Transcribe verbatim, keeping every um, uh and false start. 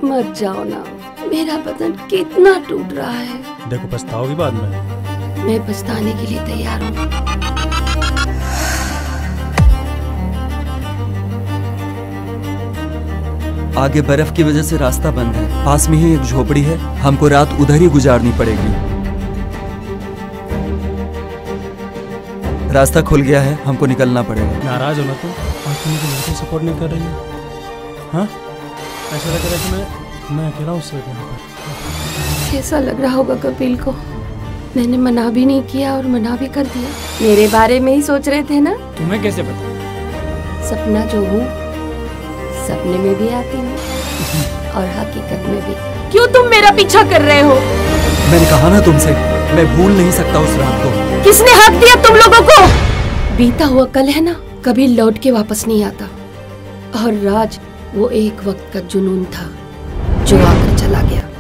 मत जाओ ना, मेरा बदन कितना टूट रहा है। देखो पछताओगी बाद में। मैं पछताने के लिए तैयार हूँ। आगे बर्फ की वजह से रास्ता बंद है। पास में ही एक झोपड़ी है, हमको रात उधर ही गुजारनी पड़ेगी। रास्ता खुल गया है, हमको निकलना पड़ेगा। नाराज हो ना तुम? आज तुम मुझे बिल्कुल सपोर्ट नहीं कर रही है। हाँ, ऐसा लग रहा है कि मैं मैं अकेला हूँ उस वक्त यहाँ पर। कैसा लग रहा होगा कपिल को? मैंने मना भी नहीं किया और मना भी कर दिया। मेरे बारे में ही सोच रहे थे ना? तुम्हें कैसे पता? सपना जो हूँ सपने में भी आती हूँ और हकीकत में भी। क्यों तुम मेरा पीछा कर रहे हो? मैंने कहा ना तुमसे, मैं भूल नहीं सकता उस रात को। किसने हक दिया तुम लोगों को? बीता हुआ कल है ना, कभी लौट के वापस नहीं आता। और राज वो एक वक्त का जुनून था जो आकर चला गया।